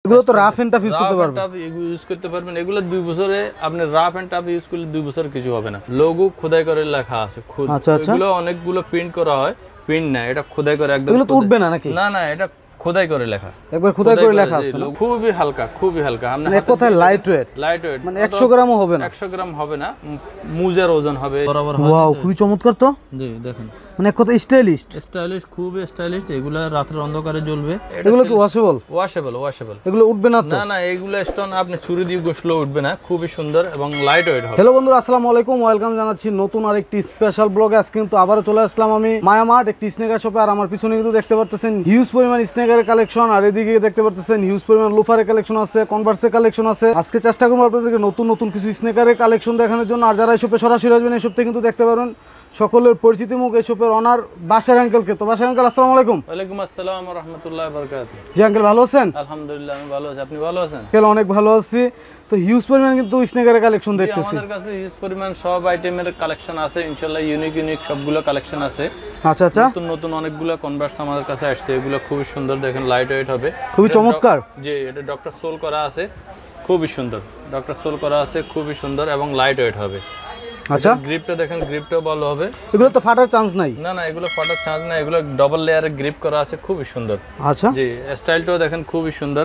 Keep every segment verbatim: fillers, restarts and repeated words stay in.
এগুলো তো rough and tough use করতে পারবেন। টাফ ইউজ করতে পারবেন। এগুলো দুই বছরে আপনি রাফ এন্ড টাফ ইউজ করলে দুই বছর কিছু হবে না। লোগো খোদাই করে লেখা আছে খুদ। আচ্ছা আচ্ছা। এগুলো অনেকগুলো প্রিন্ট করা হয়, প্রিন্ট না, এটা খোদাই করে একদম। এগুলো তো উঠবে না নাকি? না না, এটা খোদাই করে লেখা, একবার খোদাই করে লেখা আছে। খুবই হালকা, খুবই হালকা। মানে এক কথায় লাইট ওয়েট। লাইট ওয়েট মানে একশো গ্রামও হবে না। একশো গ্রাম হবে না, মুজার ওজন হবে বরাবর। ওয়াও, খুবই চমৎকার তো। জি দেখেন, মানে এক কথায় স্টাইলিশ। স্টাইলিশ, খুবই স্টাইলিশ। এগুলা রাতের অন্ধকারে জ্বলবে। এগুলো কি ওয়াশেবল? Washable, washable. এগুলো উঠবে না তো? না না, এগুলো স্টোন আপনি ছুরি দিয়ে ঘষলেও উঠবে না, খুবই সুন্দর এবং লাইট ওয়েট হবে। হ্যালো বন্ধুরা, আসসালামু আলাইকুম, ওয়েলকাম জানাচ্ছি নতুন আরেকটি স্পেশাল ব্লগে। আজকে কিন্তু আবারও চলে আসলাম আমি মায়ামার্ট একটি স্নেকার শপে। আর আমার পিছনে কিন্তু দেখতে পারতেছেন হিউজ পরিমাণ স্নেকারের কালেকশন, আর এদিকে দেখতে পারতেছেন হিউজ পরিমাণ লোফারের কালেকশন আছে, কনভার্সের কালেকশন আছে। আজকে চেষ্টা করবো আপনাদেরকে নতুন নতুন কিছু স্নেকারের কালেকশন দেখানোর জন্য। আর যারা এই শপে সরাসরি আসবেন, এই শপে কিন্তু দেখতে পারবেন সকলের পরিচিত মুখ এই শপের অনার বাশার আঙ্কেলকে। তো বাশার আঙ্কেল, আসসালামু আলাইকুম। ওয়ালাইকুম আসসালাম ওয়া রাহমাতুল্লাহি ওয়া বারাকাতুহু। জি আঙ্কেল, ভালো আছেন? আলহামদুলিল্লাহ, আমি ভালো আছি। আপনি ভালো আছেন? আঙ্কেল অনেক ভালো আছি। তো হিউজ পরিমাণ কিন্তু স্নেকারের কালেকশন দেখতেছি। আমাদের কাছে হিউজ পরিমাণ সব আইটেমের কালেকশন আছে ইনশাআল্লাহ, ইউনিক ইউনিক সবগুলো কালেকশন আছে। আচ্ছা আচ্ছা। নতুন নতুন অনেকগুলো কনভার্স আমাদের কাছে আসছে, এগুলো খুবই সুন্দর। দেখেন লাইট ওয়েট হবে, খুবই চমৎকার। জি, এটা ডক্টর সোল করা আছে, খুবই সুন্দর। ডক্টর সোল করা আছে, খুবই সুন্দর এবং লাইট ওয়েট হবে। আচ্ছা, গ্রিপটা দেখেন, গ্রিপটাও ভালো হবে। এগুলো তো ফাটার চান্স নাই? না না, এগুলো ফাটার চান্স নাই, এগুলো ডাবল লেয়ারে গ্রিপ করা আছে, খুবই সুন্দর। আচ্ছা জি, স্টাইলটাও দেখেন খুবই সুন্দর।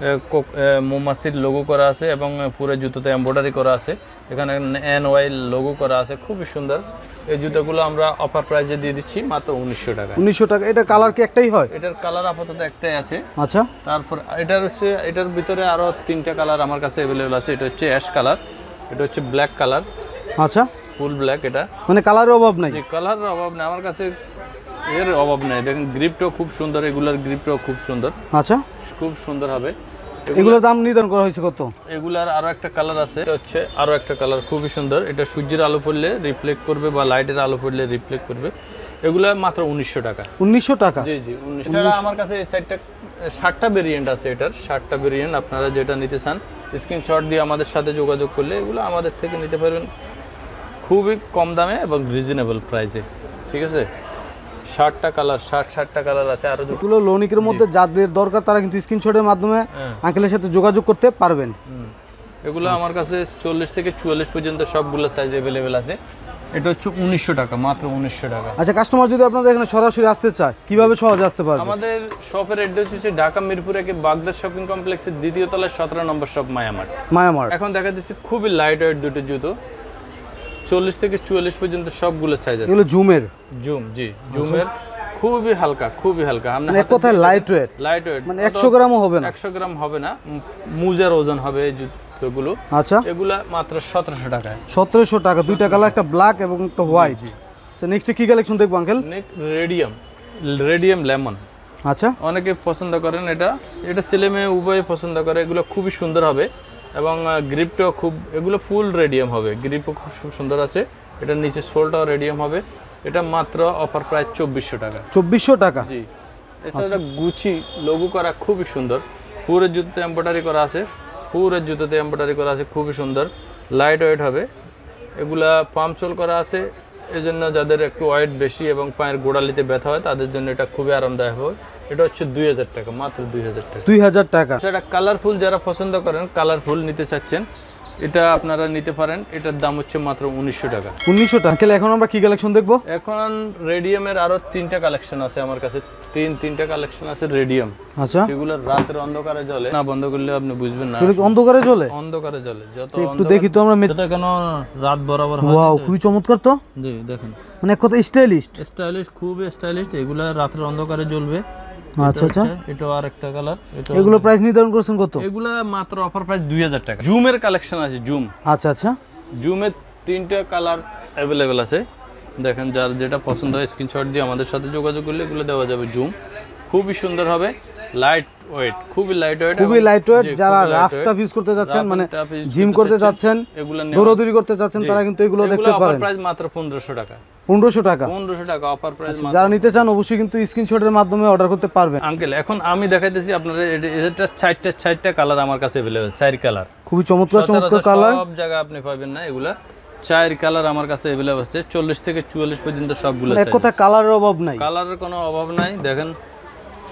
মোমাসির লোগো করা আছে এবং পুরো জুতোতে এমব্রয়ডারি করা আছে। এখানে এন ওয়াই লোগো করা আছে, খুবই সুন্দর। এই জুতোগুলো আমরা অফার প্রাইসে দিয়ে দিচ্ছি মাত্র উনিশশো টাকা। উনিশশো টাকা। এটার কালার কি একটাই হয়? এটার কালার আপাতত একটাই আছে। আচ্ছা। তারপর এটার হচ্ছে, এটার ভিতরে আরো তিনটা কালার আমার কাছে অ্যাভেলেবল আছে। এটা হচ্ছে অ্যাশ কালার, এটা হচ্ছে ব্ল্যাক কালার। আচ্ছা, ফুল ব্ল্যাক। এটা মানে কালারের অভাব নাই? জি, কালারের অভাব নেই আমার কাছে, এর অভাব নেই। দেখেন গ্রিপটাও খুব সুন্দর, এগুলার গ্রিপটাও খুব সুন্দর। আচ্ছা, খুব সুন্দর হবে। এগুলোর দাম নির্ধারণ করা হয়েছে কত? এগুলার আরো একটা কালার আছে, এটা হচ্ছে আরো একটা কালার, খুবই সুন্দর। এটা সূর্যের আলো পড়লে রিফ্লেক্ট করবে বা লাইটের আলো পড়লে রিফ্লেক্ট করবে। এগুলা মাত্র উনিশশো টাকা। উনিশশো টাকা? জি জি, উনিশশো। এছাড়া আমার কাছে এই সাইডটা ষাটটা ভেরিয়েন্ট আছে, এটার ষাটটা ভেরিয়েন্ট। আপনারা যেটা নিতে চান স্ক্রিনশট দিয়ে আমাদের সাথে যোগাযোগ করলে এগুলো আমাদের থেকে নিতে পারবেন খুবই কম দামে এবং রিজনেবল প্রাইসে। ঠিক আছে, ষাটটা কালার, ষাট ষাটটা কালার আছে। আর এগুলো লোনিকের মধ্যে যাদের দরকার তারা কিন্তু স্ক্রিনশটের মাধ্যমে আঙ্কেলের সাথে যোগাযোগ করতে পারবেন। এগুলো আমার কাছে চল্লিশ থেকে চুয়াল্লিশ পর্যন্ত সবগুলো সাইজ অ্যাভেলেবেল আছে। এটা হচ্ছে উনিশশো টাকা, মাত্র উনিশশো টাকা। আচ্ছা, কাস্টমার যদি আপনাদের এখানে সরাসরি আসতে চায় কিভাবে সহজে আসতে পারবে? আমাদের শপের অ্যাড্রেস হচ্ছে ঢাকা মিরপুর একে বাগদাদ শপিং কমপ্লেক্সের দ্বিতীয় তলায় সতেরো নম্বর শপ মায়ামার্ট। মায়ামার্ট। এখন দেখা দিচ্ছি খুবই লাইট ওয়েট দুটো জুতো, চল্লিশ থেকে চুয়াল্লিশ পর্যন্ত সবগুলো সাইজ আছে। এগুলো জুমের? জুম, জি জুমের। খুবই হালকা, খুবই হালকা। মানে এক কথায় লাইট ওয়েট। লাইট ওয়েট, মানে একশো গ্রামও হবে না? একশো গ্রাম হবে না, মুজার ওজন হবে এই জুতোগুলো। আচ্ছা, এগুলা মাত্র সতেরোশো টাকায়। সতেরোশো টাকা, দুইটা কালার, একটা ব্ল্যাক এবং একটা হোয়াইট। আচ্ছা, নেক্সট কি কালেকশন দেখবো uncle? Next radium, radium lemon. আচ্ছা, অনেকে পছন্দ করেন এটা, এটা ছেলে মেয়ে উভয়ে পছন্দ করে। এগুলো খুবই সুন্দর হবে এবং গ্রিপটাও খুব, এগুলো ফুল রেডিয়াম হবে, গ্রিপও খুব সুন্দর আছে। এটার নিচে সোলটাও রেডিয়াম হবে। এটা মাত্র অফার প্রাইস চব্বিশশো টাকা। চব্বিশশো টাকা? জি। এছাড়া গুচি লোগো করা, খুবই সুন্দর। পুরো জুতোতে এমব্রয়ডারি করা আছে, পুরো জুতোতে এমব্রয়ডারি করা আছে, খুবই সুন্দর। লাইট ওয়েট হবে। এগুলা পাম্প সোল করা আছে, এই জন্য যাদের একটু ওয়েট বেশি এবং পায়ের গোড়ালিতে ব্যথা হয় তাদের জন্য এটা খুবই আরামদায়ক হবে। এটা হচ্ছে দুই হাজার টাকা, মাত্র দুই হাজার টাকা। দুই হাজার টাকা। সেটা কালারফুল যারা পছন্দ করেন, কালারফুল নিতে চাচ্ছেন, এটা আপনারা নিতে পারেন। এটার দাম হচ্ছে মাত্র উনিশশো টাকা। উনিশশো টাকা। এখন আমরা কি কালেকশন দেখবো? এখন রেডিয়ামের আরো তিনটা কালেকশন আছে আমার কাছে, তিন তিনটা কালেকশন আছে রেডিয়াম। আচ্ছা, যেগুলো রাতের অন্ধকারে জ্বলে, না বন্ধ করলে আপনি বুঝবেন না। অন্ধকারে জ্বলে? অন্ধকারে জ্বলে, যত একটু দেখি তো আমরা। এটা কেন রাত বরাবর হয়। ওয়াও, খুবই চমৎকার তো। জি দেখেন, মানে এক কথায় স্টাইলিশ। স্টাইলিশ, খুবই স্টাইলিশ। এগুলা রাতের অন্ধকারে জ্বলবে। আচ্ছা আচ্ছা। এটা আরেকটা কালার। এটা এগুলো প্রাইস নির্ধারণ করেছেন কত? এগুলা মাত্র অফার প্রাইস দুই হাজার টাকা। জুমের কালেকশন আছে, জুম। আচ্ছা আচ্ছা। জুমের তিনটা কালার অ্যাভেলেবেল আছে। দেখেন, যার যেটা পছন্দ হয় স্ক্রিনশট দিয়ে আমাদের সাথে যোগাযোগ করলে এগুলো দেওয়া যাবে। জুম খুবই সুন্দর হবে, লাইট ওয়েট, খুবই লাইট ওয়েট, খুবই লাইট ওয়েট। যারা রাফ টাফ ইউজ করতে যাচ্ছেন, মানে জিম করতে যাচ্ছেন, এগুলো দৌড়াদৌড়ি করতে যাচ্ছেন, তারা কিন্তু এগুলো দেখতে পারেন। অফার প্রাইস মাত্র পনেরোশো টাকা। পনেরোশো টাকা? পনেরোশো টাকা অফার প্রাইস। যারা নিতে চান অবশ্যই কিন্তু স্ক্রিনশটের মাধ্যমে অর্ডার করতে পারবেন। আঙ্কেল, এখন আমি দেখাইতেছি আপনাদের, এটা চারটা চারটা কালার আমার কাছে अवेलेबल, চার কালার। খুবই চমৎকার চমৎকার কালার, সব জায়গায় আপনি পাবেন না এগুলা। চার কালার আমার কাছে अवेलेबल আছে, চল্লিশ থেকে চুয়াল্লিশ পর্যন্ত সবগুলো। এক কথা কালারের অভাব নাই? কালারের কোনো অভাব নাই। দেখেন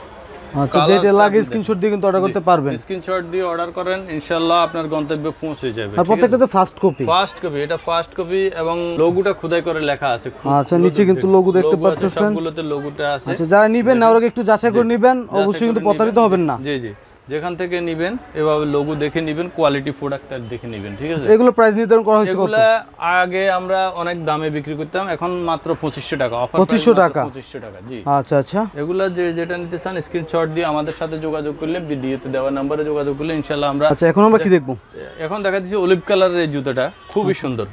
আচ্ছা, যেটা লাগে স্ক্রিনশট দিয়ে কিন্তু অর্ডার করতে পারবেন। স্ক্রিনশট দিয়ে অর্ডার করেন, ইনশাআল্লাহ আপনার গন্তব্যে পৌঁছে যাবে। আর প্রত্যেকটা তো ফার্স্ট কপি। ফার্স্ট কপি, এটা ফার্স্ট কপি এবং লোগোটা খোদাই করে লেখা আছে। আচ্ছা, নিচে কিন্তু লোগো দেখতে পাচ্ছেন, সবগুলোতে লোগোটা আছে। আচ্ছা, যারা নেবেন না ওরা একটু যাচাই করে নেবেন, অবশ্যই কিন্তু প্রতারিত হবেন না। জি জি, যেখান থেকে নেবেন এভাবে লোগো দেখে নেবেন, কোয়ালিটি প্রোডাক্টটা দেখে নেবেন, ঠিক আছে? এগুলো প্রাইস নির্ধারণ করা হয়েছে কত? এগুলা আগে আমরা অনেক দামে বিক্রি করতাম, এখন মাত্র পঁচিশশো টাকা অফার। পঁচিশশো টাকা? পঁচিশশো টাকা, জি। আচ্ছা আচ্ছা, এগুলা যে যেটা নিতে চান স্ক্রিনশট দিয়ে আমাদের সাথে যোগাযোগ করলে, ভিডিওতে দেওয়া নম্বরে যোগাযোগ করলে ইনশাআল্লাহ আমরা। আচ্ছা, এখন আমরা কি দেখব? এখন দেখা দিচ্ছি অলিভ কালারের এই জুতাটা খুবই সুন্দর,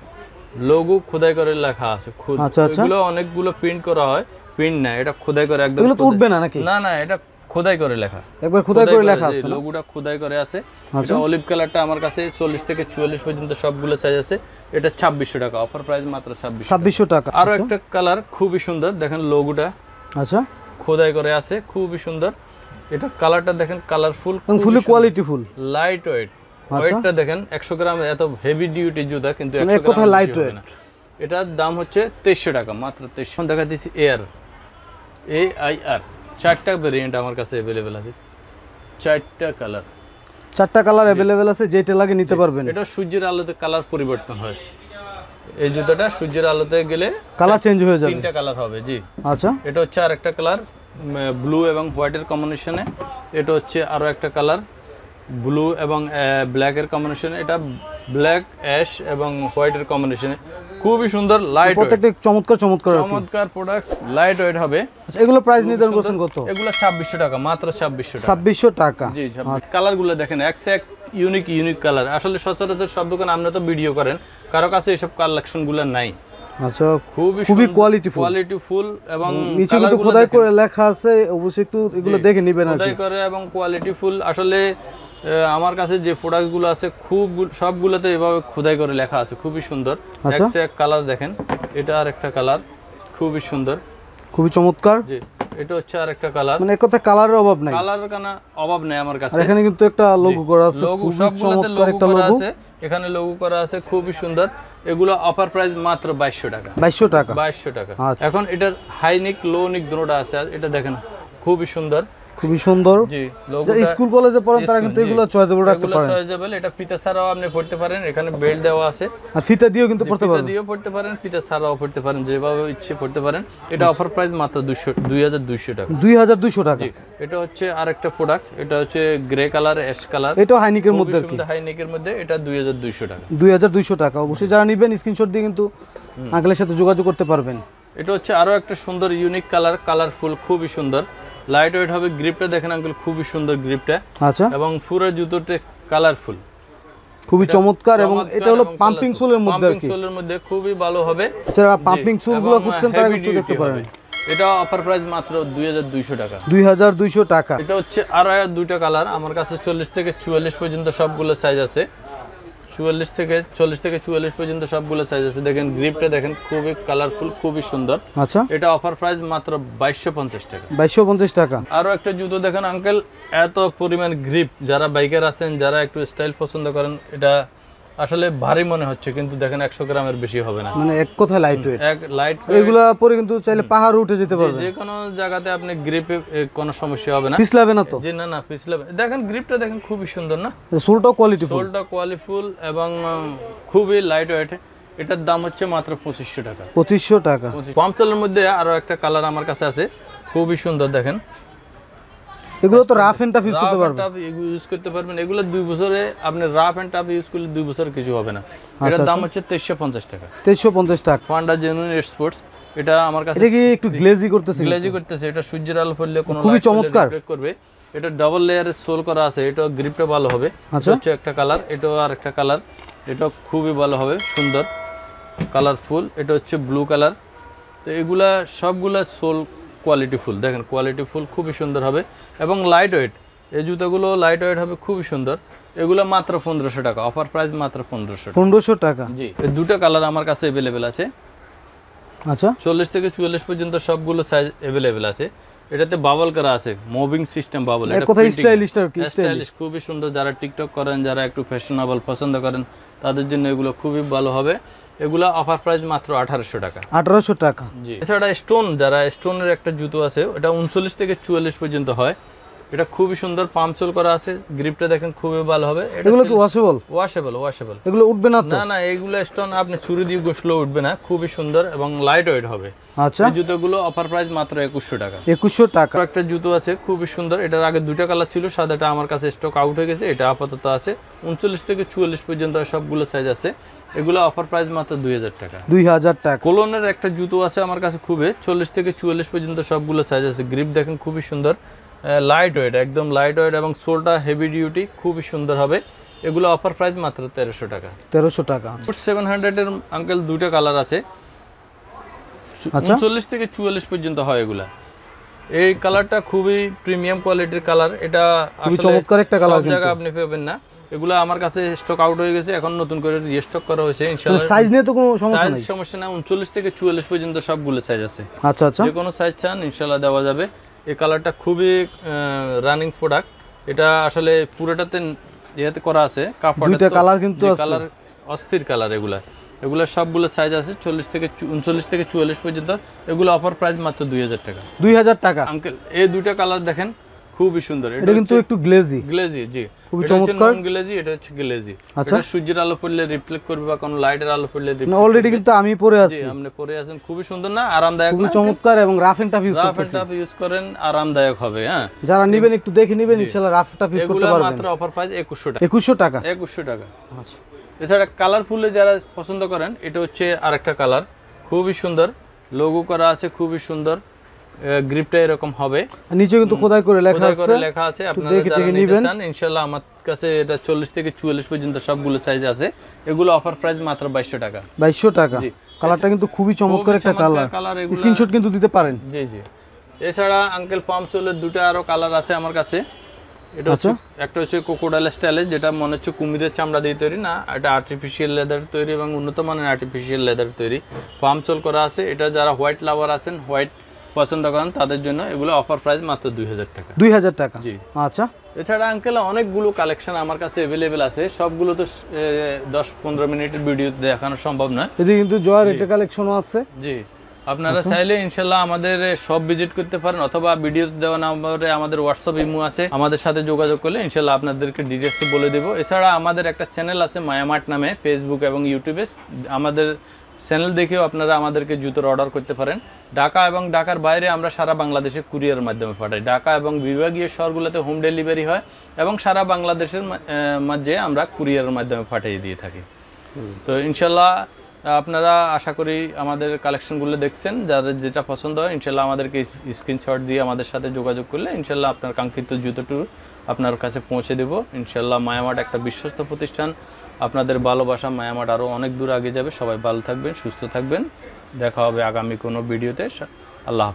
লোগো খোদাই করে লেখা আছে। আচ্ছা আচ্ছা, এগুলো অনেকগুলো প্রিন্ট করা হয়, প্রিন্ট না, এটা খোদাই করে একদম। এগুলো তো উঠবে না নাকি? না না, এটা খোদাই করে লেখা, একবার খোদাই করে লেখা আছে, লোগোটা খোদাই করে আছে। এটা অলিভ কালারটা আমার কাছে চল্লিশ থেকে চুয়াল্লিশ পর্যন্ত সবগুলো সাইজ আছে। এটা ছাব্বিশশো টাকা অফার প্রাইস, মাত্র ছাব্বিশ ছাব্বিশশো টাকা। আরো একটা কালার খুবই সুন্দর, দেখেন লোগোটা আচ্ছা খোদাই করে আছে, খুবই সুন্দর। এটা কালারটা দেখেন, colourful, fully quality full, light weight. ওয়েটটা দেখেন একশো গ্রাম, এত হেভি ডিউটি জুতা কিন্তু এক কথায় লাইট ওয়েট। এটার দাম হচ্ছে তেইশশো টাকা, মাত্র তেইশশো। দেখা দিচ্ছি এয়ার, এ আই আর, চারটা ভেরিয়েন্ট আমার কাছে অ্যাভেলেবেল আছে, চারটা কালার, চারটা কালার অ্যাভেলেবেল আছে, যেটা লাগে নিতে পারবেন। এটা সূর্যের আলোতে কালার পরিবর্তন হয়, এই জুতাটা সূর্যের আলোতে গেলে কালার চেঞ্জ হয়ে যাবে, তিনটা কালার হবে, জি। আচ্ছা, এটা হচ্ছে আর একটা কালার ব্লু এবং হোয়াইটের কম্বিনেশনে। এটা হচ্ছে আরো একটা কালার ব্লু এবং ব্ল্যাকের কম্বিনেশনে। এটা ব্ল্যাক অ্যাশ এবং হোয়াইটের কম্বিনেশনে, খুবই সুন্দর, লাইট ওয়েট। প্রত্যেকটা চমৎকার চমৎকার চমৎকার প্রোডাক্টস, লাইট ওয়েট হবে। আচ্ছা, এগুলো প্রাইস নির্ধারণ করছেন কত? এগুলো ছাব্বিশশো টাকা, মাত্র ছাব্বিশশো টাকা। ছাব্বিশশো টাকা, জি। কালারগুলো দেখেন, এক সে এক ইউনিক ইউনিক কালার। আসলে সচরাচর সব দোকান আমরা তো ভিডিও করেন, কারো কাছে এইসব কালেকশনগুলো নাই। আচ্ছা, খুবই খুবই কোয়ালিটি ফুল, কোয়ালিটি ফুল এবং নিচে কিন্তু খোদাই করে লেখা আছে, অবশ্যই একটু এগুলো দেখে নেবেন। আর খোদাই করে এবং কোয়ালিটি ফুল। আসলে আমার কাছে যে প্রোডাক্টগুলো আছে খুব সবগুলোতে এভাবে খোদাই করে লেখা আছে, খুবই সুন্দর। এক সে এক কালার দেখেন, এটা আর একটা কালার, খুবই সুন্দর, খুবই চমৎকার। জি, এটা হচ্ছে আর একটা কালার। মানে এক কথা কালারের অভাব নাই, কালারের কোনো অভাব নাই আমার কাছে। এখানে কিন্তু একটা লোগো করা আছে, লোগো সবগুলোতে লোগো করা আছে, এখানে লোগো করা আছে, খুবই সুন্দর। এগুলো অফার প্রাইস মাত্র বাইশশো টাকা, বাইশশো টাকা, বাইশশো টাকা। এখন এটার হাই নেক লো নেক দুটোটা আছে, এটা দেখেন খুবই সুন্দর, খুবই সুন্দর। জি, লোগোটা স্কুল কলেজে পড়েন তারা কিন্তু এগুলো চয়েজেবল রাখতে পারেন। এগুলো চয়েজেবল, এটা ফিতা ছাড়াও আপনি পড়তে পারেন, এখানে বেল্ট দেওয়া আছে। আর ফিতা দিয়েও কিন্তু পড়তে পারেন, ফিতা দিয়েও পড়তে পারেন, ফিতা ছাড়াও পড়তে পারেন, যেভাবে ইচ্ছে পড়তে পারেন। এটা অফার প্রাইস মাত্র দুই হাজার দুইশো টাকা, দুই হাজার দুইশো টাকা। এটা হচ্ছে আরেকটা প্রোডাক্ট, এটা হচ্ছে গ্রে কালার, অ্যাশ কালার। এটা হাইনিকের মধ্যে, কি হাইনিকের মধ্যে, এটা দুই হাজার দুইশো টাকা, দুই হাজার দুইশো টাকা। অবশ্যই যারা নেবেন স্ক্রিনশট দিয়ে কিন্তু আঙ্কেলের সাথে যোগাযোগ করতে পারবেন। এটা হচ্ছে আরো একটা সুন্দর ইউনিক কালার, কালারফুল, খুবই সুন্দর, লাইট ওয়েট হবে। গ্রিপটা দেখেন আঙ্কেল, খুবই সুন্দর গ্রিপটা। আচ্ছা, এবং পুরো জুতোটা কালারফুল, খুবই চমৎকার। এবং এটা হলো পাম্পিং সোলের মধ্যে, পাম্পিং সোলের মধ্যে খুবই ভালো হবে। যারা পাম্পিং সোলগুলো খুঁজছেন তারা কিন্তু দেখতে পারেন। এটা অফার প্রাইস মাত্র দুই হাজার দুইশো টাকা, দুই হাজার দুইশো টাকা। এটা হচ্ছে আরো দুইটা কালার আমার কাছে, চল্লিশ থেকে চুয়াল্লিশ পর্যন্ত সবগুলো সাইজ আছে, চুয়াল্লিশ থেকে চল্লিশ থেকে চুয়াল্লিশ পর্যন্ত সবগুলো সাইজ আছে। দেখেন গ্রিপটা দেখেন, খুবই কালারফুল, খুবই সুন্দর। আচ্ছা, এটা অফার প্রাইস মাত্র বাইশশো পঞ্চাশ টাকা, বাইশশো পঞ্চাশ টাকা। আরো একটা জুতো দেখেন আঙ্কেল, এত পরিমাণ গ্রিপ, যারা বাইকার আছেন, যারা একটু স্টাইল পছন্দ করেন, এটা আসলে ভারী মনে হচ্ছে কিন্তু দেখেন একশো গ্রামের বেশি হবে না, মানে এক কথায় লাইট ওয়েট। এক লাইট এগুলা পরে কিন্তু চাইলে পাহাড় উঠে যেতে পারবে, যে কোনো জায়গাতে আপনি গ্রিপে কোনো সমস্যা হবে না, পিছলাবে না তো। জি না না, পিছলাবে। দেখেন গ্রিপটা দেখেন, খুবই সুন্দর না, সোলটাও কোয়ালিটিফুল, সোলটা কোয়ালিটিফুল এবং খুবই লাইট ওয়েট। এটার দাম হচ্ছে মাত্র পঁচিশশো টাকা, পঁচিশশো টাকা। পামচলের মধ্যে আরো একটা কালার আমার কাছে আছে, খুবই সুন্দর। দেখেন এগুলো তো রাফ এন্ড টাফ ইউজ করতে পারবেন, ইউজ করতে পারবেন। এগুলো দুই বছরে আপনি রাফ এন্ড টাফ ইউজ করলে দুই বছর কিছু হবে না। এটার দাম হচ্ছে তেইশশো পঞ্চাশ টাকা, তেইশশো পঞ্চাশ টাকা। পান্ডা জেনুইন স্পোর্টস, এটা আমার কাছে এটা কি একটু গ্লেজি করতেছে, গ্লেজি করতেছে। এটা সূর্যের আলো পড়লে কোনো খুবই চমৎকার করবে। এটা ডাবল লেয়ারের সোল করা আছে, এটা গ্রিপটা ভালো হবে। এটা হচ্ছে একটা কালার, এটাও আর একটা কালার, এটা খুবই ভালো হবে, সুন্দর কালারফুল। এটা হচ্ছে ব্লু কালার। তো এগুলা সবগুলা সোল কোয়ালিটি ফুল, দেখেন কোয়ালিটি ফুল, খুবই সুন্দর হবে এবং লাইট ওয়েট। এই জুতাগুলো লাইট ওয়েট হবে, খুবই সুন্দর। এগুলো মাত্র পনেরোশো টাকা, অফার প্রাইস মাত্র পনেরোশো পনেরোশো টাকা। জি, এই দুটো কালার আমার কাছে অ্যাভেলেবেল আছে। আচ্ছা, চল্লিশ থেকে চুয়াল্লিশ পর্যন্ত সবগুলো সাইজ অ্যাভেলেবেল আছে। এটাতে বাবল করা আছে, মুভিং সিস্টেম বাবল। এটা কোথায় স্টাইলিশ আর কি স্টাইলিশ, খুবই সুন্দর। যারা টিকটক করেন, যারা একটু ফ্যাশনেবল পছন্দ করেন, তাদের জন্য এগুলো খুবই ভালো হবে। এগুলা অফার প্রাইস মাত্র আঠারোশো টাকা, আঠারোশো টাকা। জি। এছাড়া স্টোন, যারা স্টোনের একটা জুতো আছে, ওটা উনচল্লিশ থেকে চুয়াল্লিশ পর্যন্ত হয়। এটা খুবই সুন্দর পাম্পচল করা আছে, গ্রিপটা দেখেন খুবই ভালো হবে। এগুলো কি ওয়াশেবল? Washable washable. এগুলো উঠবে না তো? না না, এইগুলো স্টোন আপনি ছুরি দিয়ে ঘষলেও উঠবে না, খুবই সুন্দর এবং লাইট ওয়েট হবে। আচ্ছা, এই জুতোগুলো অফার প্রাইস মাত্র একুশশো টাকা। একুশশো টাকা। একটা জুতো আছে খুবই সুন্দর, এটার আগে দুটো কালার ছিল, সাদাটা আমার কাছে স্টক আউট হয়ে গেছে, এটা আপাতত আছে। উনচল্লিশ থেকে চুয়াল্লিশ পর্যন্ত সবগুলো সাইজ আছে, এগুলো অফার প্রাইস মাত্র দুই হাজার টাকা। দুই হাজার টাকা। কোলনের একটা জুতো আছে আমার কাছে খুবই, চল্লিশ থেকে চুয়াল্লিশ পর্যন্ত সবগুলো সাইজ আছে। গ্রিপ দেখেন খুবই সুন্দর, লাইট ওয়েট, একদম লাইট ওয়েট এবং সোলটা হেভি ডিউটি, খুবই সুন্দর হবে। এগুলো অফার প্রাইস মাত্র তেরোশো টাকা। তেরোশো টাকা। সেভেন হান্ড্রেড এর আঙ্কেল দুটো কালার আছে, উনচল্লিশ থেকে চুয়াল্লিশ পর্যন্ত হয় এগুলা। এই কালারটা খুবই প্রিমিয়াম কোয়ালিটির কালার, এটা খুবই চমৎকার একটা কালার, সব জায়গায় আপনি পাবেন না। এগুলো আমার কাছে স্টক আউট হয়ে গেছে, এখন নতুন করে রিস্টক করা হয়েছে ইনশাআল্লাহ। সাইজ নিয়ে তো কোনো সমস্যা নেই? সাইজ সমস্যা না, উনচল্লিশ থেকে চুয়াল্লিশ পর্যন্ত সবগুলো সাইজ আছে। আচ্ছা আচ্ছা, যে কোনো সাইজ চান ইনশাআল্লাহ দেওয়া যাবে। এই কালারটা খুবই রানিং প্রোডাক্ট, এটা আসলে পুরোটাতে ইয়েতে করা আছে কাপড়। দুইটা কালার কিন্তু আছে, কালার অস্থির কালার এগুলা। এগুলো সবগুলো সাইজ আছে চল্লিশ থেকে উনচল্লিশ থেকে চুয়াল্লিশ পর্যন্ত। এগুলো অফার প্রাইস মাত্র দুই হাজার টাকা। দুই হাজার টাকা আঙ্কেল এই দুইটা কালার দেখেন খুবই সুন্দর, এটা কিন্তু একটু গ্লেজি। গ্লেজি জি, খুবই চমৎকার। নন গ্লেজি, এটা হচ্ছে গ্লেজি। আচ্ছা, এটা সূর্যের আলো পড়লে রিফ্লেক্ট করবে বা কোনো লাইটের আলো পড়লে রিফ্লেক্ট না, অলরেডি কিন্তু আমি পরে আছি। জি, আপনি পরে আছেন, খুবই সুন্দর না, আরামদায়ক, খুবই চমৎকার এবং rough and tough use rough করতেছি। এন্ড টাফ ইউজ করেন, আরামদায়ক হবে। হ্যাঁ, যারা নেবেন একটু দেখে নেবেন, ইনশাআল্লাহ রাফ টাফ ইউজ করতে এগুলো পারবেন। মাত্র অফার প্রাইস একুশশো টাকা। একুশশো টাকা। একুশশো টাকা। আচ্ছা, এছাড়া কালারফুলে যারা পছন্দ করেন, এটা হচ্ছে আরেকটা কালার, খুবই সুন্দর, লোগো করা আছে, খুবই সুন্দর। গ্রিপটা এরকম হবে, নিচে কিন্তু খোদাই করে লেখা আছে, লেখা আছে। আপনারা যারা নিতে চান ইনশাআল্লাহ আমার কাছে এটা চল্লিশ থেকে চুয়াল্লিশ পর্যন্ত সবগুলো সাইজ আছে। এগুলো অফার প্রাইস মাত্র বাইশশো টাকা। বাইশশো টাকা। কালারটা কিন্তু খুবই চমৎকার একটা কালার, স্ক্রিনশট কিন্তু দিতে পারেন। জি জি। এছাড়া আঙ্কেল পাম্পচলের দুটো আরো কালার আছে আমার কাছে। এটা হচ্ছে একটা হচ্ছে কোকোডাইল স্টাইলে, যেটা মনে হচ্ছে কুমিরের চামড়া দিয়ে তৈরি না, এটা আর্টিফিশিয়াল লেদার তৈরি এবং উন্নত মানের আর্টিফিশিয়াল লেদার তৈরি, পাম্পচল করা আছে। এটা যারা হোয়াইট লাভার আছেন, হোয়াইট পছন্দ করেন, তাদের জন্য এগুলো অফার প্রাইস মাত্র দুই হাজার টাকা। দুই হাজার টাকা। জি। আচ্ছা, এছাড়া আঙ্কেল অনেকগুলো কালেকশন আমার কাছে অ্যাভেলেবেল আছে, সবগুলো তো দশ পনেরো মিনিটের ভিডিও দেখানো সম্ভব নয়। এদিকে কিন্তু জয়ের এটা কালেকশনও আছে। জি, আপনারা চাইলে ইনশাল্লাহ আমাদের সব ভিজিট করতে পারেন, অথবা ভিডিও দেওয়া নাম্বারে আমাদের হোয়াটসঅ্যাপ ইমো আছে, আমাদের সাথে যোগাযোগ করলে ইনশাল্লাহ আপনাদেরকে ডিটেলস বলে দেবো। এছাড়া আমাদের একটা চ্যানেল আছে মায়ামার্ট নামে, ফেসবুক এবং ইউটিউবে। আমাদের চ্যানেল দেখেও আপনারা আমাদেরকে জুতোর অর্ডার করতে পারেন। ঢাকা এবং ঢাকার বাইরে আমরা সারা বাংলাদেশে কুরিয়ারের মাধ্যমে পাঠাই। ঢাকা এবং বিভাগীয় শহরগুলোতে হোম ডেলিভারি হয় এবং সারা বাংলাদেশের মাঝে আমরা কুরিয়ারের মাধ্যমে পাঠিয়ে দিয়ে থাকি। তো ইনশাল্লাহ আপনারা আশা করি আমাদের কালেকশনগুলো দেখছেন, যাদের যেটা পছন্দ হয় ইনশাল্লাহ আমাদেরকে স্ক্রিনশট দিয়ে আমাদের সাথে যোগাযোগ করলে ইনশাল্লাহ আপনার কাঙ্ক্ষিত জুতোটি আপনার কাছে পৌঁছে দেব ইনশাল্লাহ। মায়ামার্ট একটা বিশ্বস্ত প্রতিষ্ঠান, আপনাদের ভালোবাসা মায়ামার্ট আরও অনেক দূর আগে যাবে। সবাই ভালো থাকবেন, সুস্থ থাকবেন, দেখা হবে আগামী কোনো ভিডিওতে। আল্লাহ।